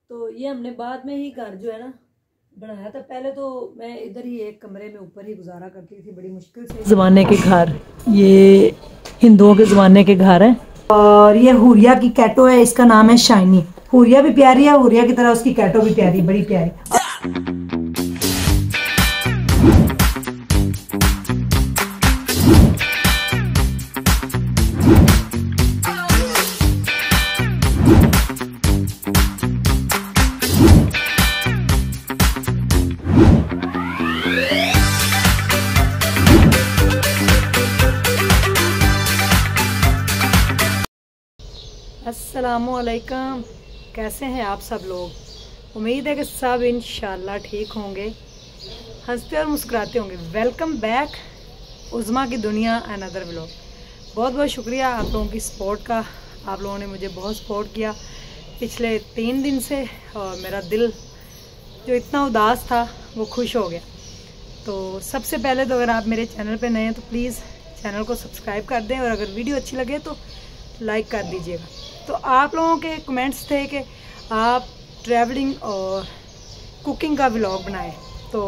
तो ये हमने बाद में ही घर जो है ना बनाया था। पहले तो मैं इधर ही एक कमरे में ऊपर ही गुजारा करती थी बड़ी मुश्किल से। ज़माने के घर, ये हिंदुओं के ज़माने के घर हैं। और ये हुरिया की कैटो है, इसका नाम है शाइनी। हुरिया भी प्यारी है, हुरिया की तरह उसकी कैटो भी प्यारी, बड़ी प्यारी। अस्सलामुअलैकुम, कैसे हैं आप सब लोग। उम्मीद है कि सब इंशाल्लाह ठीक होंगे, हंसते और मुस्कुराते होंगे। वेलकम बैक उज़्मा की दुनिया अनदर व्लॉग। बहुत बहुत शुक्रिया आप लोगों की सपोर्ट का। आप लोगों ने मुझे बहुत सपोर्ट किया पिछले 3 दिन से, और मेरा दिल जो इतना उदास था वो खुश हो गया। तो सबसे पहले तो अगर आप मेरे चैनल पे नए हैं तो प्लीज़ चैनल को सब्सक्राइब कर दें, और अगर वीडियो अच्छी लगे तो लाइक कर दीजिएगा। तो आप लोगों के कमेंट्स थे कि आप ट्रैवलिंग और कुकिंग का व्लॉग बनाएं। तो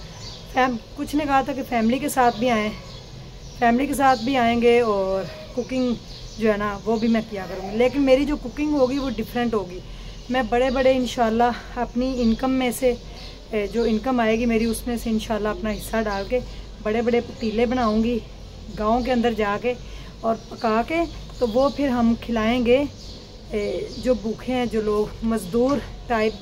कुछ ने कहा था कि फैमिली के साथ भी आएँ, फैमिली के साथ भी आएंगे और कुकिंग जो है ना वो भी मैं किया करूँगी। लेकिन मेरी जो कुकिंग होगी वो डिफरेंट होगी। मैं बड़े बड़े इंशाल्लाह अपनी इनकम में से जो इनकम आएगी मेरी उसमें से इंशाल्लाह अपना हिस्सा डाल के बड़े बड़े पतीले बनाऊँगी गाँव के अंदर जाके और पका के, तो वो फिर हम खिलाएँगे जो भूखे हैं, जो लोग मज़दूर टाइप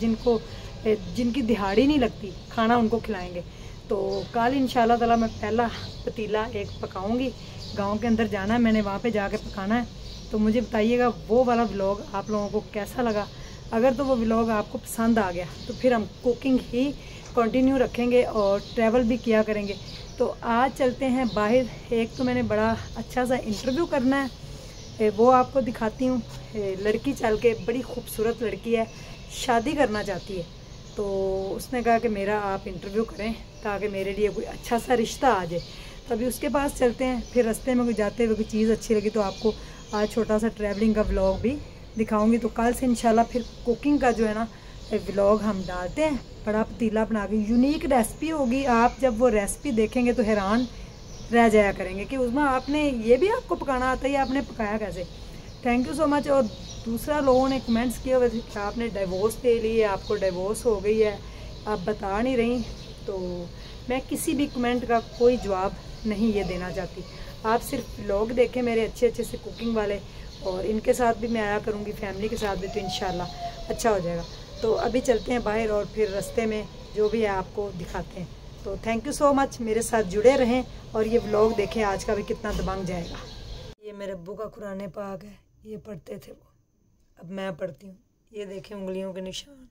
जिनकी दिहाड़ी नहीं लगती, खाना उनको खिलाएंगे। तो कल इंशाल्लाह ताला मैं पहला पतीला एक पकाऊंगी। गांव के अंदर जाना है मैंने, वहाँ पे जाके पकाना है। तो मुझे बताइएगा वो वाला व्लॉग आप लोगों को कैसा लगा। अगर तो वो व्लॉग आपको पसंद आ गया तो फिर हम कुकिंग ही कंटिन्यू रखेंगे और ट्रैवल भी किया करेंगे। तो आज चलते हैं बाहर। एक तो मैंने बड़ा अच्छा सा इंटरव्यू करना है, वो आपको दिखाती हूँ। लड़की चल के बड़ी खूबसूरत लड़की है, शादी करना चाहती है। तो उसने कहा कि मेरा आप इंटरव्यू करें ताकि मेरे लिए कोई अच्छा सा रिश्ता आ जाए। तो अभी उसके पास चलते हैं। फिर रास्ते में कोई जाते हुए कोई चीज़ अच्छी लगी तो आपको आज छोटा सा ट्रैवलिंग का व्लॉग भी दिखाऊंगी। तो कल से इंशाल्लाह फिर कुकिंग का जो है ना व्लॉग हम डालते हैं। बड़ा पतीला बना के यूनिक रेसिपी होगी। आप जब वो रेसिपी देखेंगे तो हैरान रह जाया करेंगे कि उसमें आपने ये भी आपको पकाना आता है, आपने पकाया कैसे। Thank you so much. और दूसरा लोगों ने कमेंट्स किए हुए थे कि आपने डिवोर्स ले ली है, आपको डिवोर्स हो गई है, आप बता नहीं रही। तो मैं किसी भी कमेंट का कोई जवाब नहीं ये देना चाहती। आप सिर्फ व्लॉग देखें मेरे अच्छे अच्छे से कुकिंग वाले, और इनके साथ भी मैं आया करूँगी, फैमिली के साथ भी, तो इंशाल्लाह अच्छा हो जाएगा। तो अभी चलते हैं बाहर और फिर रास्ते में जो भी है आपको दिखाते हैं। तो थैंक यू सो मच, मेरे साथ जुड़े रहें और ये व्लॉग देखें आज का भी कितना दबंग जाएगा। ये मेरे अब्बू का कुरान पाक है, ये पढ़ते थे वो, अब मैं पढ़ती हूँ। ये देखें उंगलियों के निशान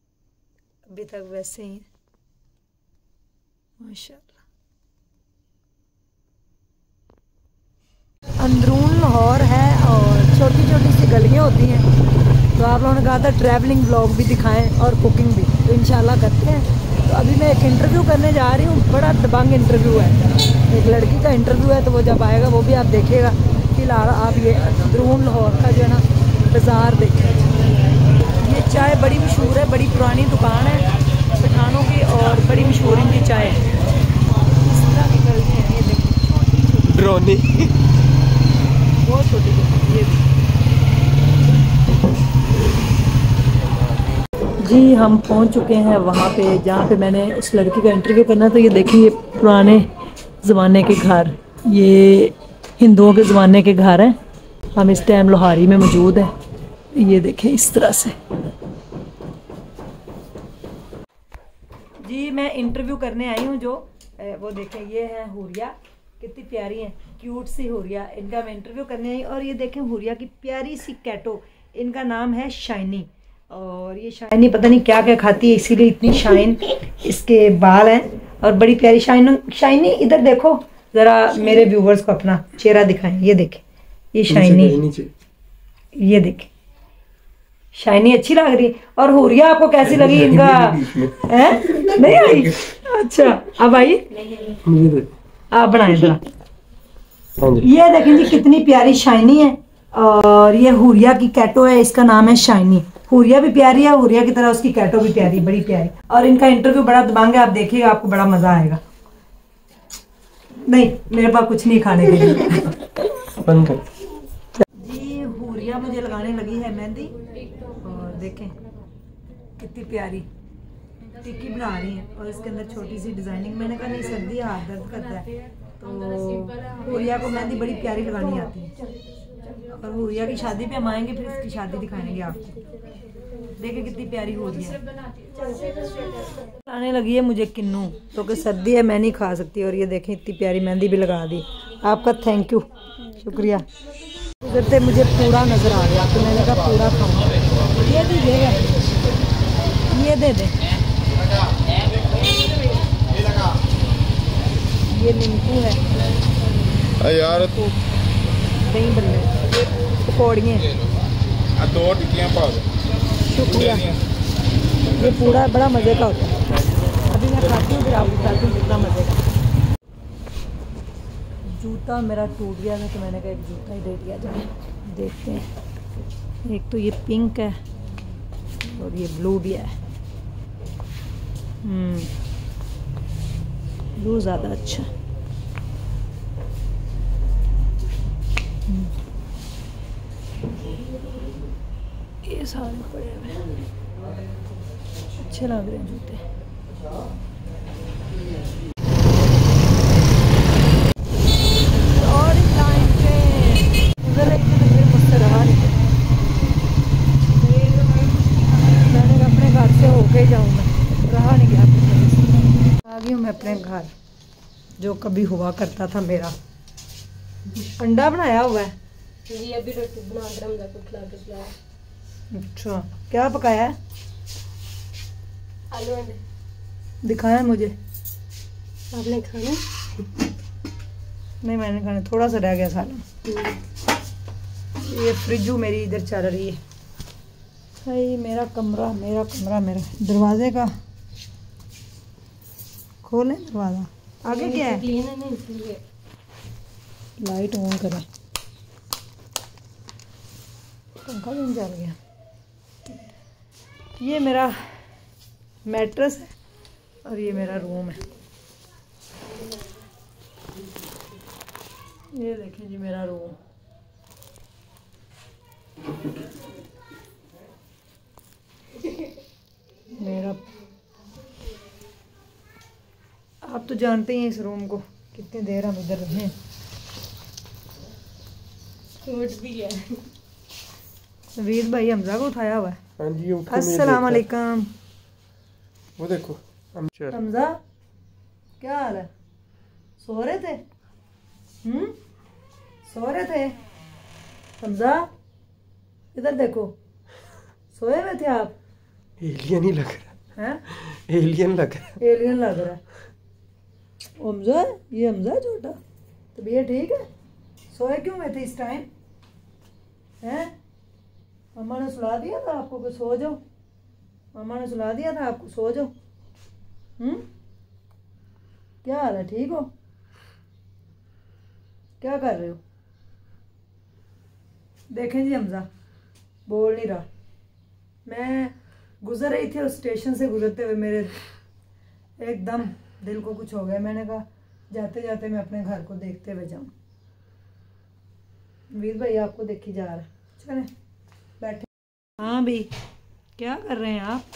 अभी तक वैसे ही हैं माशाल्लाह। अंदरून लाहौर है और छोटी छोटी सी गलियाँ होती हैं। तो आप लोगों ने कहा था ट्रैवलिंग व्लॉग भी दिखाएं और कुकिंग भी, तो इंशाल्लाह करते हैं। तो अभी मैं एक इंटरव्यू करने जा रही हूँ, बड़ा दबंग इंटरव्यू है, एक लड़की का इंटरव्यू है। तो वो जब आएगा वो भी आप देखिएगा। फिलहाल आप ये अंदरून लाहौर का जो है ना बाज़ार देखें। ये चाय बड़ी मशहूर है, बड़ी पुरानी दुकान है पठानों की और बड़ी मशहूर इनकी चाय है। इस तरह की गलियाँ हैं, ये देखिए ड्रोनी बहुत छोटी छोटी। ये जी हम पहुंच चुके हैं वहाँ पे जहाँ पे मैंने उस लड़की का इंटरव्यू करना। तो ये देखिए ये पुराने ज़माने के घर, ये हिंदुओं के ज़माने के घर हैं। हम इस टाइम लोहारी में मौजूद हैं। ये देखें इस तरह से। जी मैं इंटरव्यू करने आई हूँ जो वो देखें, ये है हुरिया, कितनी प्यारी हैं, क्यूट सी हुरिया। इनका मैं इंटरव्यू करने आई। और ये देखें हुरिया की प्यारी सी कैटो, इनका नाम है शाइनी। और ये शाइनी पता नहीं क्या क्या खाती है, इसीलिए इतनी शाइन इसके बाल हैं और बड़ी प्यारी शाइनी। इधर देखो ज़रा, मेरे व्यूवर्स को अपना चेहरा दिखाएं। ये देखें ये शाइनी, ये देखें शाइनी अच्छी लग रही। और हुरिया आपको कैसी लगी इनका? है नहीं आई? अच्छा अब आई, आप बनाए जरा। ये देखें जी कितनी प्यारी शाइनी है। और ये हुरिया की कैटो है, इसका नाम है शाइनी। हुरिया भी प्यारी है, हुरिया की तरह उसकी कैटो भी प्यारी, बड़ी प्यारी। और इनका इंटरव्यू बड़ा दबंग है, आप देखिएगा आपको बड़ा मजा आएगा। नहीं मेरे पास कुछ नहीं खाने के लिए। बंद कर जी। हुरिया मुझे लगाने लगी है मेहंदी, और देखें कितनी प्यारी टिक्की बना रही है, और इसके अंदर छोटी सी डिजाइनिंग। मैंने कहा नहीं सर्दी है, हाथ दर्द करता है, तो हुरिया को मेहंदी बड़ी प्यारी लगानी आती है। और हुरिया की शादी पे हम आएंगे, फिर इसकी शादी दिखाएंगे आपको। देखिए कितनी प्यारी हो रही है। आने लगी है मुझे किन्नू, तो कि सर्दी है मैं नहीं खा सकती। और ये देखें इतनी प्यारी मेहंदी भी लगा दी। आपका थैंक यू, शुक्रिया। गुजरते मुझे पूरा नजर आ गया, तो मैंने कहा पूरा खाऊंगा। ये दीजिएगा, ये दे दे। ये नींबू है यार, दही बल्ले, पकौड़ियाँ, दो टिक्कियाँ पा दो। शुक्रिया। ये पूरा बड़ा मज़े का होता है। अभी मैं खाती हूँ, फिर आपको बताती हूँ कितना मज़े का। जूता मेरा टूट गया था, तो मैंने कहा एक जूता ही दे दिया जाए। देखते हैं, एक तो ये पिंक है और ये ब्लू भी है। ब्लू ज़्यादा अच्छा। ये सारे पड़े हुए अच्छे लग रहे हैं जूते। और टाइम पे उधर एक तो फिर मुझसे रहा नहीं। मैंने अपने घर से होके जाऊँगा, रहा नहीं गया। आ गई हूँ मैं अपने घर, जो कभी हुआ करता था मेरा। अंडा बनाया हुआ है जी, अभी रोटी बना कर हमला को खिला के खिलाया। अच्छा, क्या पकाया है? आलू अंडे। दिखाया मुझे। आपने खाना? नहीं मैंने खाना, थोड़ा सा रह गया सालन। ये फ्रिजू मेरी इधर चल रही है। भाई मेरा कमरा मेरा दरवाजे का खोलें दरवाजा। आगे क्या है? क्लीन है ना, इसलिए लाइट ऑन करें। पंखा भी चल गया। ये मेरा मैट्रेस है और ये मेरा रूम है। ये देखें जी मेरा रूम। मेरा, आप तो जानते ही हैं इस रूम को, कितनी देर हम इधर रहे हैं। सूट भी है। नवीद भाई हमजा को उठाया हुआ है। हाँ जी, अस्सलाम वालेकुम। वो देखो हमजा क्या हाल है? सो रहे थे? सो रहे थे? हमजा इधर देखो, सोए हुए थे आप? एलियन ही लग रहा हैं? है, एलियन लग रहा है। एलियन लग रहा है। हमजा, ये हमजा छोटा, तबीयत ठीक है? सोए क्यों हुए थे इस टाइम? हैं? मम्मा ने सुला दिया था आपको कि सो जाओ? मम्मा ने सुला दिया था आपको, सो जाओ। क्या हाल है, ठीक हो? क्या कर रहे हो? देखें जी हमजा बोल नहीं रहा। मैं गुजर रही थी और स्टेशन से गुजरते हुए मेरे एकदम दिल को कुछ हो गया। मैंने कहा जाते जाते मैं अपने घर को देखते हुए जाऊं। वीर भाई आपको देखी जा रहा है, चले बैठे। हाँ भी, क्या कर रहे हैं आप?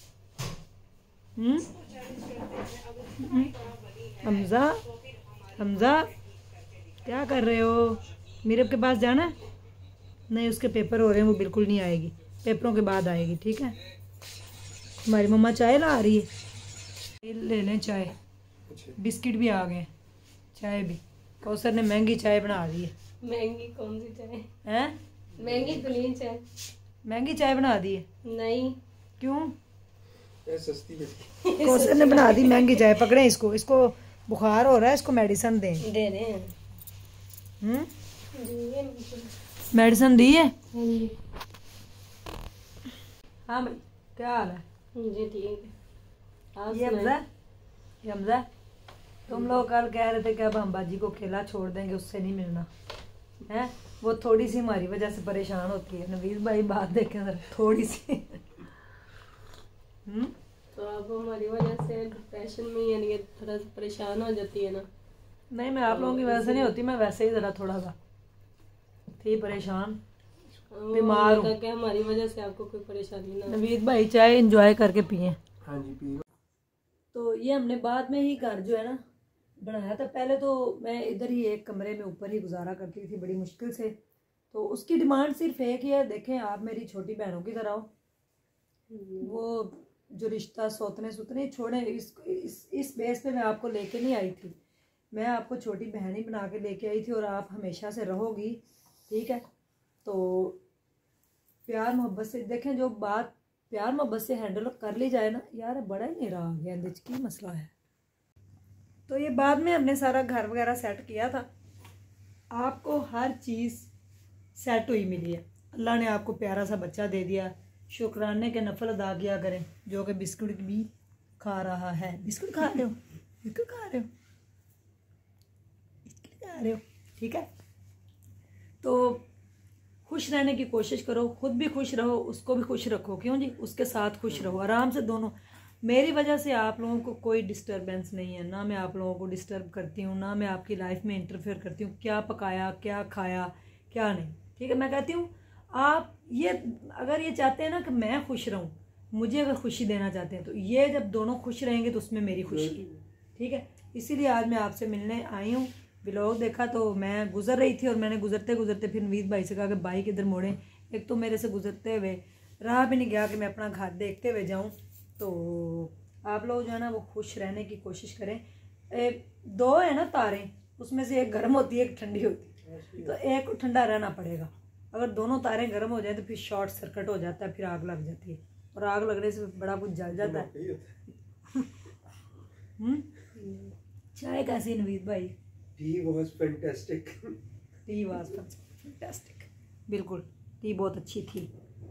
हमजा, हमजा क्या कर रहे हो? मीरब के पास जाना है? नहीं, उसके पेपर हो रहे हैं, वो बिल्कुल नहीं आएगी, पेपरों के बाद आएगी, ठीक है? हमारी मम्मा चाय ला रही है, ले लें चाय। बिस्किट भी आ गए, चाय भी। कौसर ने महंगी चाय बना दी है। महंगी कौन सी चाय हैं? महंगी तो नहीं चाय। महंगी चाय बना दी है? नहीं। क्यों? सस्ती कौसर ने बना दी महंगी चाय। पकड़े इसको, इसको बुखार हो रहा है, इसको मेडिसिन दें। दे रहे हैं। मेडिसिन दी है? हाँ भाई, क्या हाल है? जी ठीक है। ये हमजा, तुम लोग कल कह रहे थे कि अब हम बाजी को खेला छोड़ देंगे, उससे नहीं मिलना है। वो थोड़ी सी हमारी वजह से परेशान होती है। नवीद भाई बात देखें जरा, थोड़ी सी। तो आप हमारी वजह से डिप्रेशन में यानी कि थोड़ा सा परेशान हो जाती है ना? नहीं, मैं आप लोगों की वजह से नहीं होती, मैं वैसे ही जरा थोड़ा सा थी परेशान, बीमार हूँ। कि हमारी वजह से आपको कोई परेशानी ना। नवीद भाई चाय एंजॉय करके पिए। हाँ जी पिए। तो ये हमने बाद में ही घर जो है ना बनाया था। पहले तो मैं इधर ही एक कमरे में ऊपर ही गुजारा करती थी बड़ी मुश्किल से। तो उसकी डिमांड सिर्फ एक ही है, देखें आप मेरी छोटी बहनों की तरह हो। वो जो रिश्ता सोतने सुतने छोड़े, इस बेस पे मैं आपको लेके नहीं आई थी। मैं आपको छोटी बहन ही बना के लेके आई थी और आप हमेशा से रहोगी, ठीक है। तो प्यार मोहब्बत से देखें, जो बात प्यार मोहब्बत से हैंडल कर ली जाए ना यार, बड़ा ही नेरा आ गया, इंदे की मसला है। तो ये बाद में हमने सारा घर वगैरह सेट किया था। आपको हर चीज़ सेट हुई मिली है। अल्लाह ने आपको प्यारा सा बच्चा दे दिया, शुक्राने के नफल अदा किया करें। जो कि बिस्कुट भी खा रहा है। बिस्कुट खा रहे हो, बिस्कुट खा रहे हो, बिस्कुट खा रहे हो, ठीक है। तो खुश रहने की कोशिश करो, खुद भी खुश रहो, उसको भी खुश रखो। क्यों जी, उसके साथ खुश रहो, आराम से दोनों। मेरी वजह से आप लोगों को कोई डिस्टर्बेंस नहीं है, ना मैं आप लोगों को डिस्टर्ब करती हूँ, ना मैं आपकी लाइफ में इंटरफेयर करती हूँ। क्या पकाया, क्या खाया, क्या नहीं, ठीक है। मैं कहती हूँ आप ये अगर ये चाहते हैं ना कि मैं खुश रहूँ, मुझे अगर खुशी देना चाहते हैं, तो ये जब दोनों खुश रहेंगे तो उसमें मेरी खुशी, ठीक है। इसीलिए आज मैं आपसे मिलने आई हूँ। व्लॉग देखा तो मैं गुजर रही थी और मैंने गुजरते गुजरते फिर नवीद भाई से कहा कि बाइक इधर मोड़ें। एक तो मेरे से गुजरते हुए रहा भी नहीं गया कि मैं अपना घर देखते हुए जाऊँ। तो आप लोग जो है ना वो खुश रहने की कोशिश करें। दो है ना तारें, उसमें से एक गर्म होती है एक ठंडी होती है, तो एक को ठंडा रहना पड़ेगा। अगर दोनों तारें गर्म हो जाए तो फिर शॉर्ट सर्किट हो जाता है, फिर आग लग जाती है, और आग लगने से बड़ा कुछ जल जाता है। चाय कैसी नवीद भाई? Tea was fantastic. Tea was fantastic, बिल्कुल टी बहुत अच्छी थी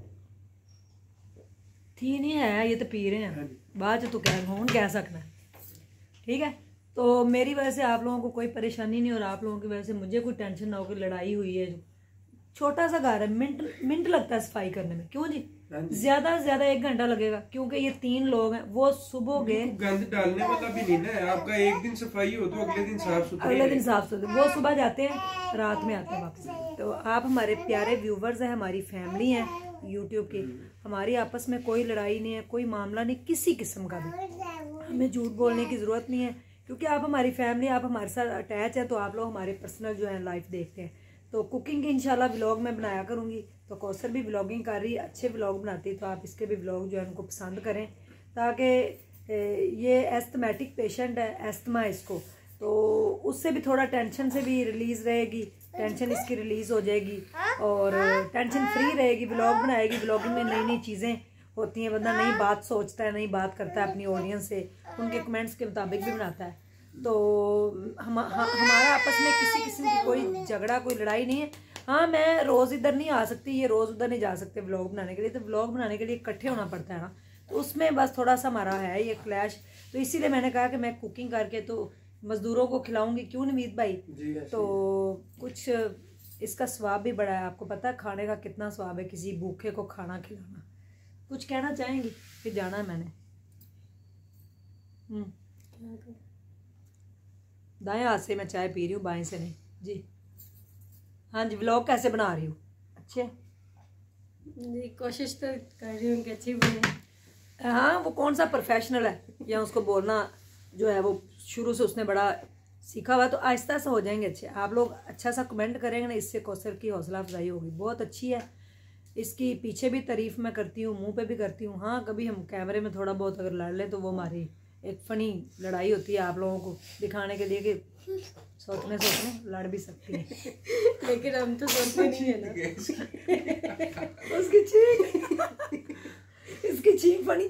नहीं है, ये तो पी रहे हैं बाद तो कह सकना है, ठीक है। तो मेरी वजह से आप लोगों को कोई परेशानी नहीं, और आप लोगों की वजह से मुझे कोई टेंशन ना हो कि लड़ाई हुई है। छोटा सा घर है, मिनट लगता है सफाई करने में। क्यों जी, ज्यादा से ज्यादा 1 घंटा लगेगा, क्योंकि ये 3 लोग हैं। वो सुबह गए, गंद डालने वाला भी नहीं ना, आपका एक दिन सफाई हो तो अगले दिन साफ सुथरा। वो सुबह जाते हैं, रात में आते हैं वापस। तो आप हमारे प्यारे व्यूवर्स हैं, हमारी फैमिली है यूट्यूब की। हमारी आपस में कोई लड़ाई नहीं है, कोई मामला नहीं किसी किस्म का भी। हमें झूठ बोलने की ज़रूरत नहीं है, क्योंकि आप हमारी फैमिली, आप हमारे साथ अटैच है। तो आप लोग हमारे पर्सनल जो है लाइफ देखते हैं। तो कुकिंग की इंशाल्लाह व्लॉग मैं बनाया करूँगी। तो कौसर भी व्लॉगिंग कर रही है, अच्छे व्लॉग बनाती है, तो आप इसके भी व्लॉग जो है उनको पसंद करें, ताकि ये एस्थमेटिक पेशेंट है, एस्थमा इसको, तो उससे भी थोड़ा टेंशन से भी रिलीज़ रहेगी, टेंशन इसकी रिलीज़ हो जाएगी और टेंशन फ्री रहेगी। व्लॉग बनाएगी, व्लॉगिंग में नई नई चीज़ें होती हैं, बंदा नई बात सोचता है, नई बात करता है अपनी ऑडियंस से, उनके कमेंट्स के मुताबिक भी बनाता है। तो हमारा आपस में किसी किस्म की कोई झगड़ा, कोई लड़ाई नहीं है। हाँ, मैं रोज़ इधर नहीं आ सकती, ये रोज़ उधर नहीं जा सकते व्लॉग बनाने के लिए। तो व्लॉग बनाने के लिए इकट्ठे होना पड़ता है ना, तो उसमें बस थोड़ा सा हमारा है ये क्लैश। तो इसीलिए मैंने कहा कि मैं कुकिंग करके तो मज़दूरों को खिलाऊंगी, क्यों नवीद भाई? तो कुछ इसका स्वाब भी बड़ा है। आपको पता है खाने का कितना स्वाब है, किसी भूखे को खाना खिलाना। कुछ कहना चाहेंगी? फिर जाना है मैंने। दाएं हाथ से मैं चाय पी रही हूँ, बाएं से नहीं जी। हाँ जी, व्लॉग कैसे बना रही हूँ? अच्छे जी, कोशिश तो कर रही हूँ कि अच्छी बने। हाँ, वो कौन सा प्रोफेशनल है या उसको बोलना जो है वो शुरू से उसने बड़ा सीखा हुआ, तो आहिस्ता सा हो जाएंगे अच्छे। आप लोग अच्छा सा कमेंट करेंगे ना, इससे कौसर की हौसला अफजाई होगी। बहुत अच्छी है, इसकी पीछे भी तारीफ मैं करती हूँ, मुंह पे भी करती हूँ। हाँ, कभी हम कैमरे में थोड़ा बहुत अगर लड़ ले तो वो हमारी एक फनी लड़ाई होती है, आप लोगों को दिखाने के लिए कि सोचने लड़ भी सकती है। लेकिन हम तो सोचते नहीं है ना। उसकी चीख, इसकी चीख फनी।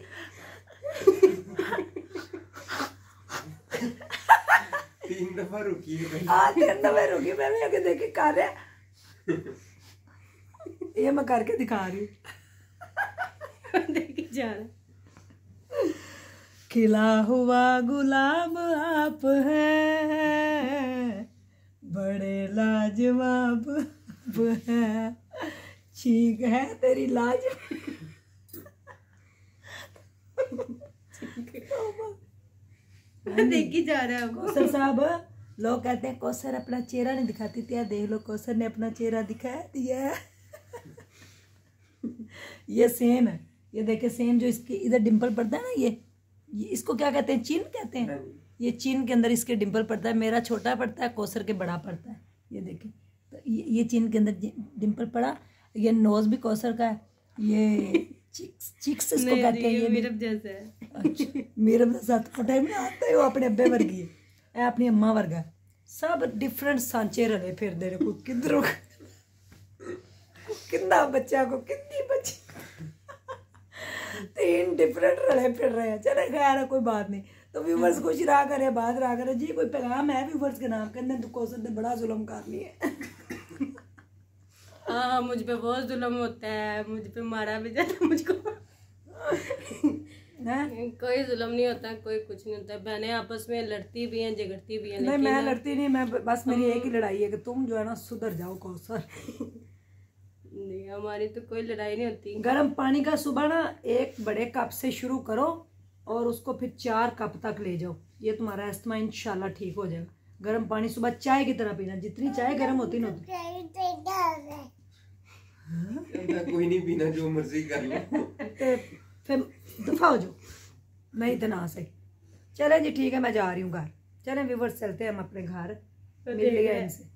3 दफा रुकी है। 3 दफा रुकी, मैंने आगे देखे कर रहा, ये मैं करके दिखा रही हूँ। देखिए जा रहा। खिला हुआ गुलाब आप हैं, बड़े लाजवाब ठीक है तेरी लाज। देखी जा रहा है कौसर साहब, लोग कहते हैं कौसर अपना चेहरा नहीं दिखाती थी, देख लो कौसर ने अपना चेहरा दिखा दिया। ये सेम है, ये देखे सेम जो इसके इधर डिंपल पड़ता है ना, ये इसको क्या कहते हैं, चिन कहते हैं। ये चिन के अंदर इसके डिंपल पड़ता है, मेरा छोटा पड़ता है, कौसर के बड़ा पड़ता है। ये देखें तो ये चिन के अंदर डिंपल पड़ा। ये नोज भी कौसर का है, ये चिक्स इसको कहते हैं। ये मीरब जैसा है। अच्छा, मीरब का साथ फटाई में आता है, वो अपने अब्बे वर्गी है, अपनी अम्मा वर्गा। सब डिफरेंट सांचे रले फिर दे को किधरों कितना बच्चा को कितनी बच्ची 3 डिफरेंट रले फिर रहे हैं। चले खैर है, कोई बात नहीं। तो व्यूवर्स खुश रहा करे, बात रहा करे जी। कोई पैगाम है व्यूवर्स के नाम कहते तो कौसर ने बड़ा जुल्म करनी है। हाँ, मुझ पे बहुत जुल्म होता है, मुझ पे मारा भी जाता है मुझको। कोई जुल्म नहीं होता, कोई कुछ नहीं होता। बहनें आपस में लड़ती भी हैं, झगड़ती भी हैं। नहीं, मैं लड़ती नहीं, मैं बस मेरी एक ही लड़ाई है कि तुम जो है ना सुधर जाओ कौसर। नहीं, हमारी तो कोई लड़ाई नहीं होती। गर्म पानी का सुबह ना 1 बड़े कप से शुरू करो और उसको फिर 4 कप तक ले जाओ। ये तुम्हारा अस्थमा इंशाल्लाह ठीक हो जाएगा। गर्म पानी सुबह चाय की तरह पीना, जितनी चाय गर्म होती ना होती। कोई नहीं पीना, जो मर्जी कर लो। फिर दफा हो जाओ, नहीं तो ना सही। चले जी ठीक है, मैं जा रही हूँ घर। चले व्यूवर्स, चलते हैं हम अपने घर, मिल लिया इनसे।